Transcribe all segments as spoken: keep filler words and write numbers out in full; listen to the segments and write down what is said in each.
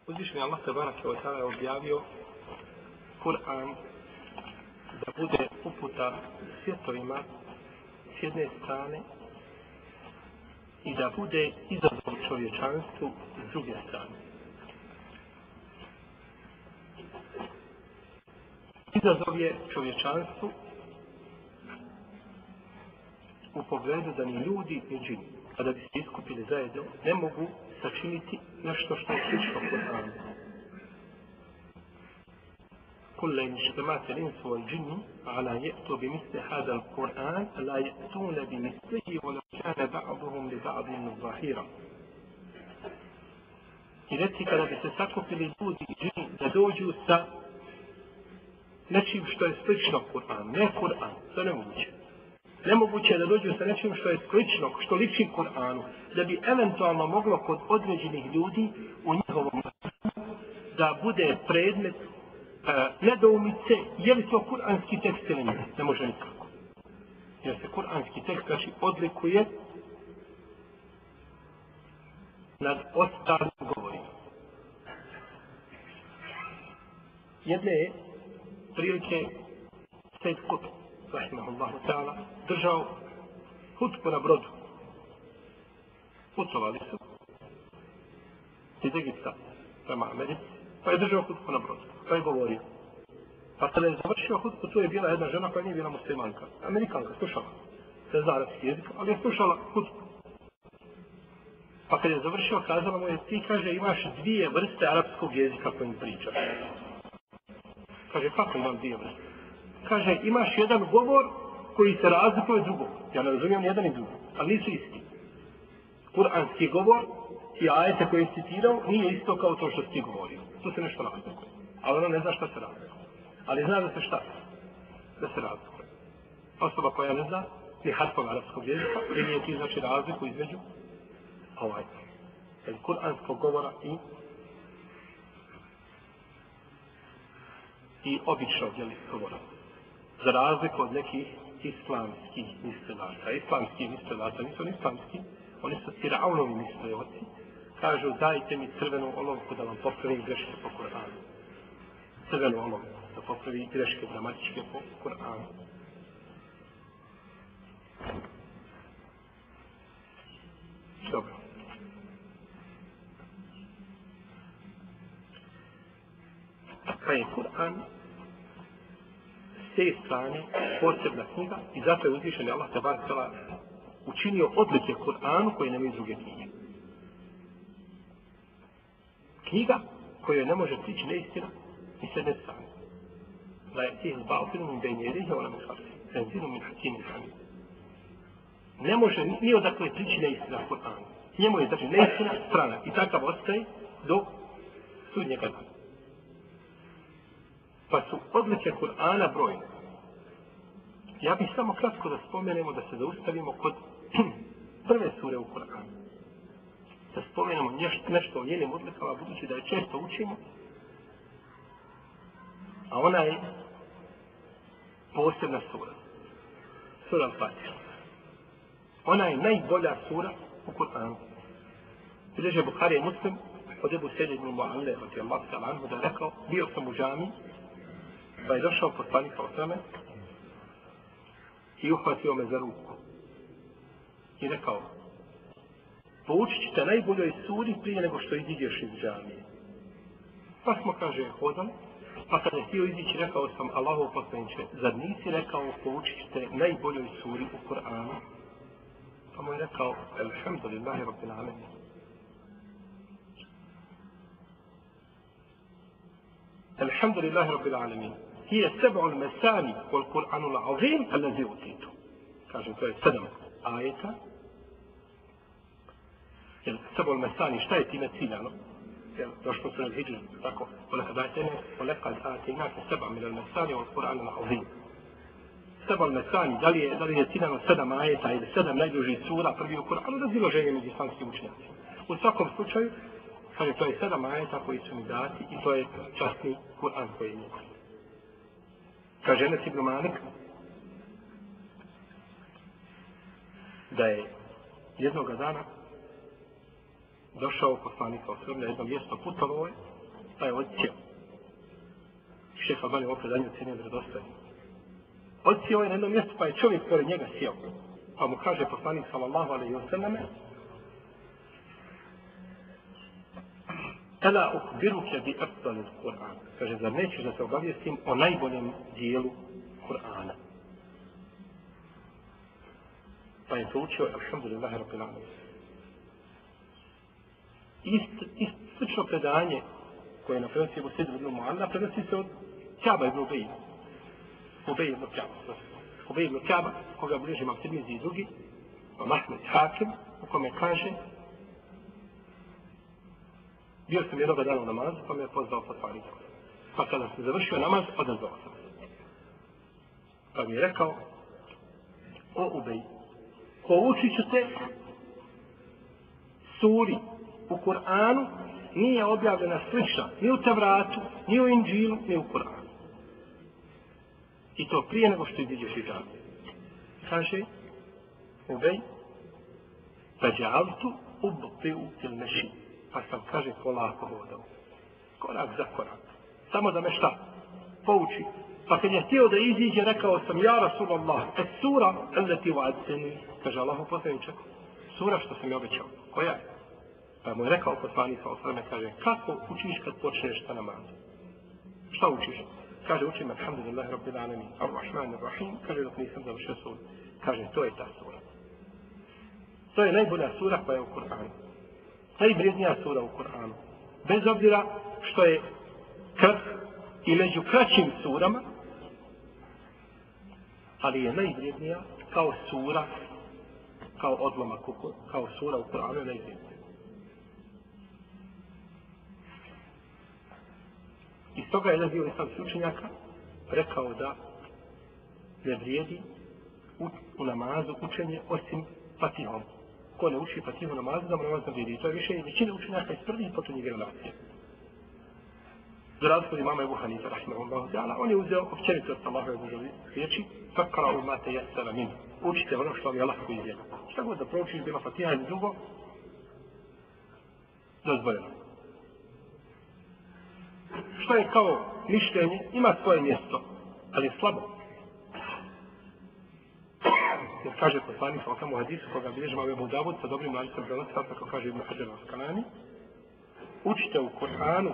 Uzvišeni Allah tebareke ve taala je objavio Kur'an da bude uputa svjetovima s jedne strane i da bude izazov čovječanstvu s druge strane. Izazov je čovječanstvu u pogledu da ni ljudi ni džini, kada bi se iskupili zajedno, ne mogu sačiniti nešto što je slično Kur'anu. كل إن اجتمعت الإنس والجن على يأتوا بمثل هذا القرآن لا يأتون بمثله ولو كان بعضهم لبعض ظهيرا. I reci kada bi se sakupili ljudi i džini da dođu sa nečim što je slično Kur'anu, ne Kur'an, to ne moguće. Nemoguće je da dođu sa nečim što je slično, što liči Kur'anu, da bi eventualno moglo kod određenih ljudi u njihovom da bude predmet Uh, nedoumice, je li to kuranski tekst ili ne? Ne može nikako. Jer se kuranski tekst znači odlikuje nad ostalim govorima. Jedne je prilike Sejid Kutb, rahimahullahu ta'ala, držao hutbu na brodu. Putovali su iz Egipta prema Americi, pa je držao hutbu na brodu. Pa je govorio. Pa kada je završio hutbu, tu je bila jedna žena koja nije bila muslimanka. Amerikanka, slušala. Ne zna arapski jezik, ali je slušala hutbu. Pa kada je završio, kazala mu je, ti, kaže, imaš dvije vrste arapskog jezika kojim pričaš. Kaže, kako imam dvije vrste? Kaže, imaš jedan govor koji se razlikuje od drugog. Ja ne razumijem jedan i drugi, ali nisu isti. Kur'anski govor i ajete koje je citirao nije isto kao to što si ti govorio. Tu se nešto razlikuje. Ali ona ne zna šta se razlikuje. Ali zna da se šta? Da se razlikuje. Osoba koja ne zna ni harfog arapskog jezika, primije ti znači razliku između ovaj, kuranskog govora i i običnog jeli, govora. Za razliku od nekih islamskih mislilaca. Islamski mislilaca nisu oni islamski, oni su Firaunovi mislilaci. Kažu, dajte mi crvenu olovku da vam popravim greške po Kur'anu. Crvenu olovku da popravi greške gramatičke po Kur'anu. Dobro. Pa je Kur'an s te strane posebna knjiga i zato je uzvišen Allah tebareke ve taala učinio odlike Kur'anu koje nemaju druge knjige. Knjiga kojoj ne može prići neistina i s jedne strane. Da je tih bautilu min bejni jedihi ona min halfi. Tenzilu min hakimin hamid. Ne može ni odakle prići neistina Kur'anu. Njemu je znači neistina strana i takav ostaje do sudnjega dana. Pa su odlike Kur'ana brojne. Ja bih samo kratko da spomenemo, da se zaustavimo kod prve sure u Kur'anu. Da spomenemo nešto o njenim odlikama, budući da je često učimo, a ona je posebna sura. Sura Al-Fatiha. Ona je najbolja sura u Kur'anu. Bilježe Buhari i Muslim od Ebu Sejid ibn Mu'alle radijallahu ta'ala anhu da je rekao, bio sam u džami, pa je došao poslanik od tome i uhvatio me za ruku. I rekao, poučit ćete najboljoj suri prije nego što iziđeš iz džamije. Pa smo, kaže, hodali, pa kada je htio izići, rekao sam, Allahov poslaniče, zar nisi rekao, poučit ćete najboljoj suri u Kur'anu? Pa mu je rekao, alhamdulillahi rabbil alamin. Alhamdulillahi rabbil alamin. Hije seb'ul mesani wal Kur'anul azim allazi utitu. Kaže, to je sedam ajeta. Jer seb'ul mesani, šta je time ciljano? Jer došlo su na hijđu, tako, olekad ajtene, olekad ajtenake seb'a minal mesani wal Kur'anul azim. Seb'ul mesani, da li je, da li je ciljano sedam ajeta ili sedam najdužih sura prvi u Kur'anu, razilaženje među islamskim učenjacima. U svakom slučaju, kaže, to je sedam ajeta koji su mi dati i to je časni Kur'an koji je njegov. Kaže Enes ibn Malik da je jednog dana došao poslanik sa osvrme na jedno mjesto, putovao je pa je odsjeo. Šejh Albani u predanju cijenio vjerodostojnim. Odsjeo je na jednom mjestu, pa je čovjek pored njega sjeo. Pa mu kaže poslanik sallallahu alejhi ve selleme: Ela ukbiruke bi afdalil Kur'an. Kaže, zar nećeš da se obavijestim o najboljem dijelu Kur'ana? Pa je proučio, alhamdulillahi rabbil alamin. Ist, ist, slično predanje koje je na prenosi Ebu Sidr ibn Mu'alla, prenosi se od Ka'ba ibn Ubej. Ubej ibn Ka'ba. Ubej ibn Ka'ba, koga bliži imam Tirmizi i drugi, a Mahmed Hakim, u kome kaže: bio sam jednoga dana u namazu, pa me je pozvao poslanik. Pa kada sam završio namaz, odazvao sam se. Pa mi je rekao: o Ubej, poučit ću te suri u Kur'anu, nije objavljena slična ni u Tevratu, ni u Inđilu, ni u Kur'anu. I to prije nego što iziđeš iz džamije. Kaže Ubej: Fađa'altu ubti'u fil meši. Pa sam, kaže, polako hodao. Korak za korak. Samo da me šta? Pouči. Pa kad je htio da iziđe, rekao sam: ja Rasulallah, es sura allati wa'adtani. Kaže Allahu poslaniče, sura što sam mi obećao. Koja je? Pa mu je rekao poslanik sallallahu alejhi ve sellem, kaže: kako učiš kad počneš sa namazom? Šta učiš? Kaže: učim alhamdulillahi rabbil alamin, ar-rahmanir rahim. Kaže: dok nisam završio suru. Kaže: to je ta sura. To je najbolja sura koja je u Kur'anu. Najvrijednija sura u Kur'anu. Bez obzira što je krat i među kraćim surama, ali je najvrijednija kao sura, kao odlomak, kao sura u Kur'anu je najvrijednija. Iz toga je jedan dio islamskih učenjaka rekao da ne vrijedi u, u namazu učenje osim Fatihom. Ko ne uči Fatihu namazu, da mu namaz ne vrijedi. To je više i većina učenjaka iz prvih i potom njegove nacije. Za razliku od imama Ebu Hanife, rahimahullahu ta'ala, on je uzeo općenito od Allahove Božje riječi: fakra'u ma tayassara min. Učite ono što vam je lahko izvjela. Šta god da proučiš, bila Fatiha ili drugo, dozvoljeno. Što je kao mišljenje, ima svoje mjesto, ali je slabo. Jer kaže poslanik sallallahu alejhi ve sellem u hadisu koga bilježi imam Ebu Davud sa dobrim lancem prenosa, kako kaže Ibn Hajar al-Asqalani: učite u Kur'anu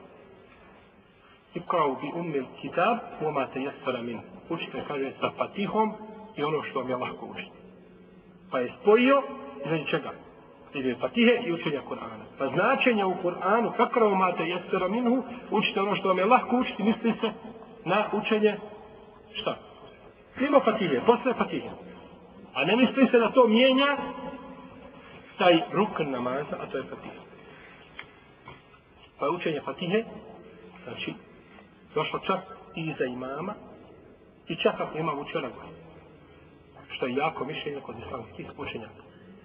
ikra'u bi ummil kitab wa ma tayassara min. Učite, kaže, sa Fatihom i ono što vam je lahko učiti. Pa je spojio između čega? Između Fatihe i učenja Kur'ana. Pa značenje u Kur'anu ikra'u ma tayassara minhu, učite ono što vam je lahko učiti, misli se na učenje šta? Mimo Fatihe, posle Fatihe. A ne misli se da to mijenja taj rukn namaza, a to je Fatiha. Pa učenje Fatihe, znači, došlo čak i iza imama, i čak ako imam učio na glas. Što je jako mišljenje kod islamskih učenjaka.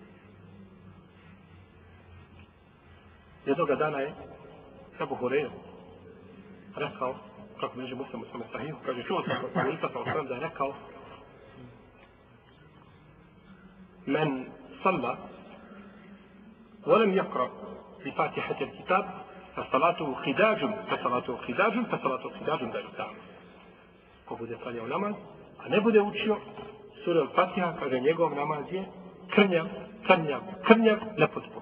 Jednoga dana je Ebu Hureyre rekao, kako bliže Muslimu svome sahihu, kaže: čuo sam poslanika sa osam da je rekao: men salla ولم يقرأ بفاتحة الكتاب فصلاته خداج فصلاته خداج فصلاته خداج دار الدار. Ko bude klanjao namaz, a ne bude učio sura al-Fatiha, kaže njegov namaz je krnjav, krnjav, krnjav, nepotpun.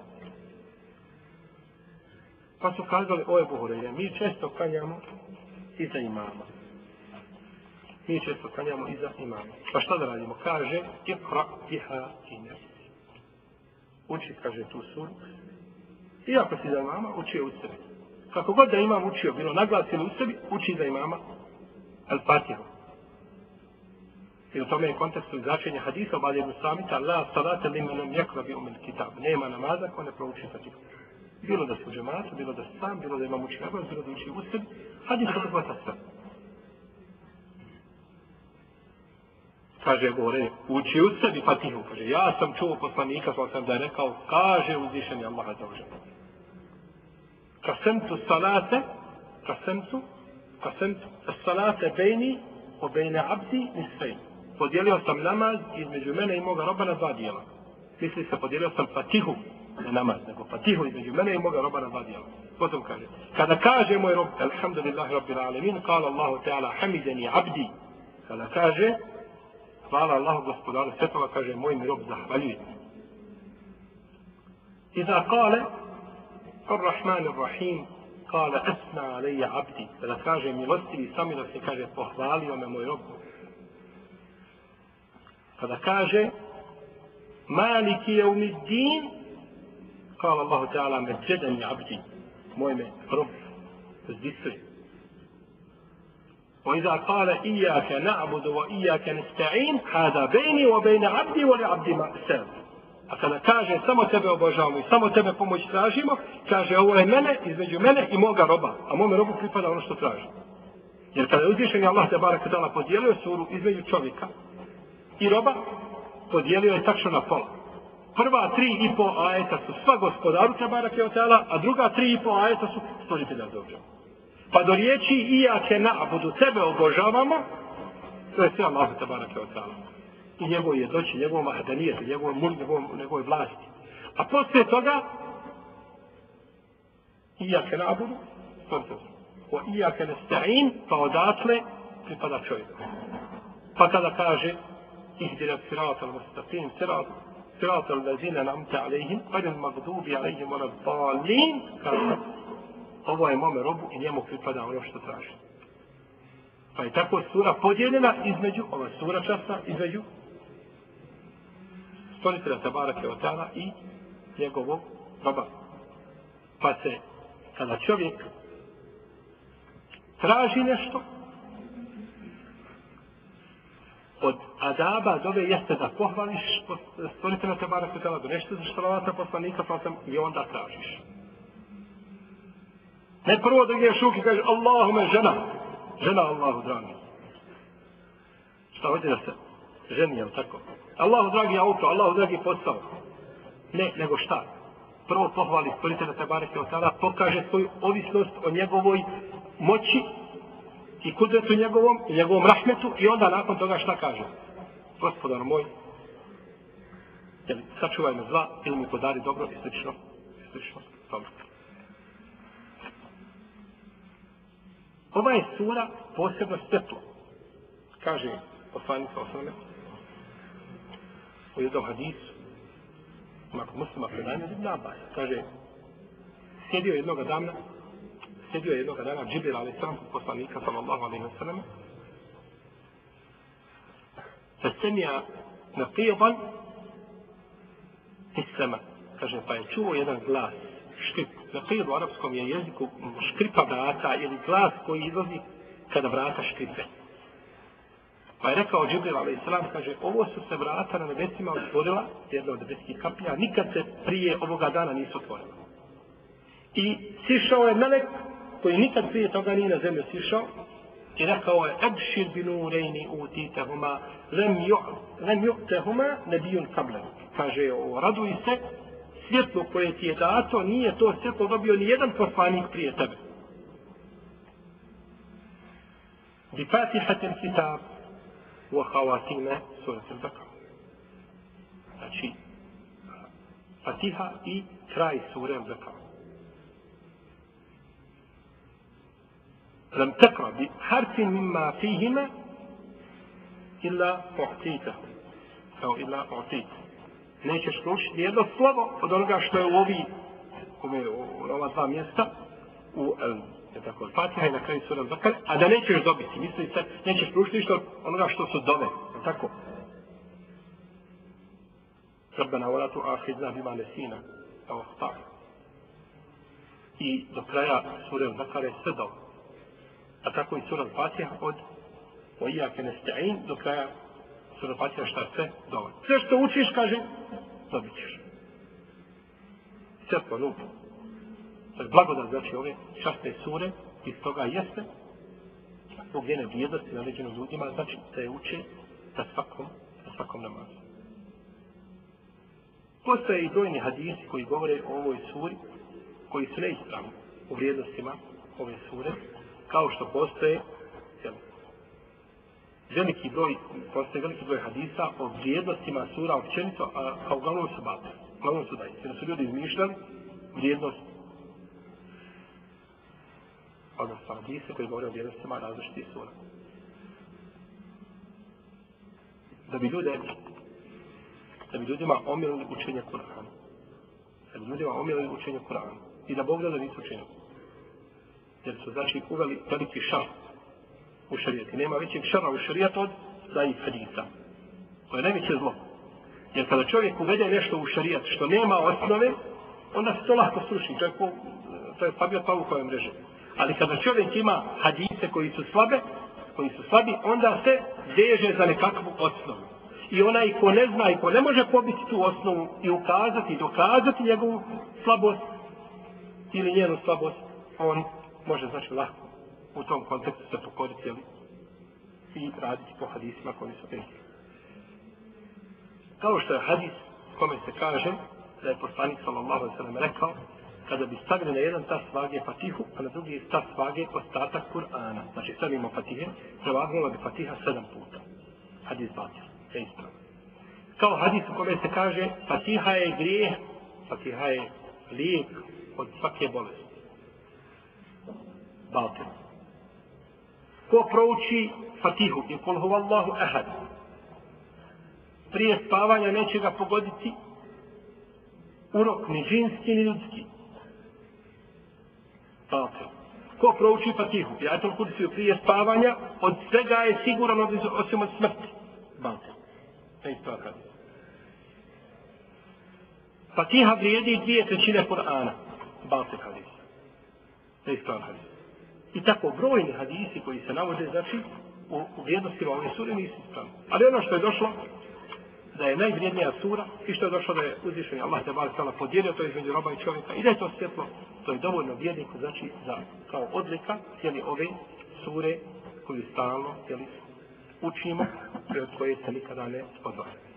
Pa su kazali: o Ebu Hureyre, mi često klanjamo iza imama. Mi često klanjamo iza imama. Pa šta da radimo? Kaže: ikra biha ina. Uči, kaže, tu suru. Iako si za imama, učio u sebi. Kako god da imam učio, bilo naglasili u sebi, uči za imama al-Fatihu. I u tome je kontekstu značenja hadisa o Badinu Samita: la salata liman lam yaqra bi ummil kitab. Nema namaza ko ne prouči Fatihu. Bilo da se u džematu, bilo da se sam, bilo da imam uči naglas, bilo da uči u sebi. Hadis obuhvata sve. Kaže gore, uči u sebi Fatihu. Kaže: ja sam čuo poslanika, pa sam da je rekao, kaže uzvišeni Allah azza wa jalla: kasemtu salate, kasemtu, kasemtu salate bejni o bejne abdi nisfej. Podijelio sam namaz između mene i moga roba na dva dijela. Misli se, podijelio sam Fatihu ne namaz, nego fatihu između mene i moga roba na dva dijela. Potom kaže, kada kaže moj rob, alhamdulillahi rabbil alamin, kala Allahu ta'ala, hamideni abdi, kada kaže, hvala Allahu gospodaru svjetova, kaže, moj mi rob zahvaljuje. Iza kale, ar-Rahman ar-Rahim, kale, esna alejja abdi, kada kaže, milostivi samilosti, kaže, pohvalio me moj rob. Kada kaže, maliki jeumiddin, kala Allahu ta'ala, međedeni abdi, moj me rob zdisuje. وإذا قال إياك نعبد وإياك نستعين هذا بيني وبين عبدي ولعبدي ما سأل. A kada kaže samo tebe obožavamo i samo tebe pomoć tražimo, kaže ovo je mene, između mene i moga roba, a mome robu pripada ono što traži. Jer kada je uzvišeni Allah te barek ta'ala podijelio suru između čovjeka i roba, podijelio je tačno na pola. Prva tri i po ajeta su sva gospodaru te barek ta'ala, a druga tri i po ajeta su stvoritelja za objavu. Pa do riječi iake na'budu, tebe obožavamo, to je sve Allah te barek ta'ala. I njegov je doći, njegovom ahadanijetu, njegovom mulk, njegovoj vlasti. A poslije toga, iake na'budu, o iake nesta'in, pa odatle pripada čovjeku. Pa kada kaže, ihdina sirata al-mustaqim, sirata al-lazina namta alejhim, qadil magdubi alejhim, ona dalin, kaže, ovo je mome robu i njemu pripada ono što traži. Pa je tako sura podijeljena između, ova sura časna, između stvoritelja tabarake od ta'ala i njegovog roba. Pa se, kada čovjek traži nešto, od adaba dove jeste da pohvališ stvoritelja tabarake od ta'ala, do nešto za štalavata poslanika, pa sam i onda tražiš. Ne prvo da gdje šuki kaže Allahume žena, žena Allahu dragi. Šta hoće da se ženi, jel tako? Allahu dragi auto, Allahu dragi posao. Ne, nego šta? Prvo pohvali stvoritelja tabareke od ta'ala, pokaže svoju ovisnost o njegovoj moći i kudretu njegovom, i njegovom rahmetu i onda nakon toga šta kaže? Gospodar moj, jel, sačuvaj me zla ili mi podari dobro i slično, i slično, dobro. Ova je sura posebno svjetlo. Kaže poslanik osnovne u jednom hadisu, ako muslima predanje od Ibn Abbas, kaže, sjedio jednoga dana, sjedio jednoga dana Džibril alejhi selam poslanika sallallahu alejhi ve sellem, fasemija naqiban iz sema, kaže, pa je čuo jedan glas, škrip. Naqib u arapskom je jeziku škripa vrata ili glas koji izlazi kada vrata škripe. Pa je rekao Džibril alejhi selam, kaže, ovo su se vrata na nebesima otvorila, jedna od nebeskih kapija, nikad se prije ovoga dana nisu otvorila. I sišao je melek koji nikad prije toga nije na zemlju sišao i rekao je, ebšir binurejni utitahuma, lem ju'tehuma nebijun kablen. Kaže, raduj se, svjetlo koje ti je dato, nije to svjetlo dobio ni jedan poslanik prije tebe. Bi fatihatem kitab wa khawatima surat al-Baqara. Znači, Fatiha i kraj sure al-Baqara. Lam takra bi harfin mimma fihima illa u'titahu. Kao illa u'titahu. Nećeš proučiti jedno slovo od onoga što je u ovi, u ova dva mjesta, u je tako, Fatiha i na kraju sura al-Baqara, a da nećeš dobiti, misli se, nećeš proučiti što onoga što su dove, je tako? Rabbana wala tu'akhidna bima nasina aw akhta'na. I do kraja sure al-Baqara je sve dove. A tako i sura al-Fatiha od wa iyyaka nasta'in do kraja sura al-Fatiha šta sve dove. Sve što učiš, kaže, dobit ćeš. Sve po nubu. Blagodat znači ove časne sure, iz toga jeste, zbog njene vrijednosti naređeno ljudima, znači da je uče na svakom, na svakom namazu. Postoje i brojni hadisi koji govore o ovoj suri, koji su neispravni u vrijednostima ove sure, kao što postoje jel, veliki broj, postoje veliki broj hadisa o vrijednostima sura općenito, a, a uglavnom su batil. Uglavnom su daji. Jer su ljudi izmišljali vrijednost, odnosno hadise koji govore o vrijednostima različitih sura. Da bi ljude, da bi ljudima omilili učenje Kur'ana. Da bi ljudima omilili učenje Kur'ana. I da Bog da nisu učenju. Jer su znači uveli veliki šar u šarijeti. Nema većeg šara u šarijetu od daji hadisa. To je najveće zlo. Jer kada čovjek uvede nešto u šarijet što nema osnove, onda se to lako sruši. To je, po, to je slabio pavukove mreže. Ali kada čovjek ima hadise koji su slabe, koji su slabi, onda se veže za nekakvu osnovu. I onaj ko ne zna i ko ne može pobiti tu osnovu i ukazati i dokazati njegovu slabost ili njenu slabost, on može znači lako u tom kontekstu se pokoriti i raditi po hadisima koji su neki. Kao što je hadis kome se kaže da je poslanik sallallahu alejhi ve sellem rekao kada bi stavili na jedan tas vage Fatihu, a na drugi tas vage ostatak Kur'ana. Znači stavimo Fatihe, prevagnula bi Fatiha sedam puta. Hadis batir, je ispravno. Kao hadis u kome se kaže Fatiha je grijeh, Fatiha je lijek od svake bolesti. Batir. Ko prouči Fatihu i kul huvallahu ahad, prije spavanja neće ga pogoditi urok ni džinski ni ljudski. Batil. Ko prouči Fatihu i ajetul kursiju prije spavanja, od svega je siguran osim od smrti. Batil. Ne ispravan hadis. Fatiha vrijedi dvije trećine Kur'ana. Batil hadis. Ne ispravan hadis. I tako brojni hadisi koji se navode, znači, u, u vrijednostima ove sure nisu ispravni. Ali ono što je došlo, da je najvrijednija sura i što je došlo da je uzvišen Allah te bar stala podijelio to između roba i čovjeka i da je to svjetlo, to je dovoljno vjerniku, znači, za, kao odlika, jeli, ove sure koju stalno, jeli, učimo i od koje se nikada ne odvaja.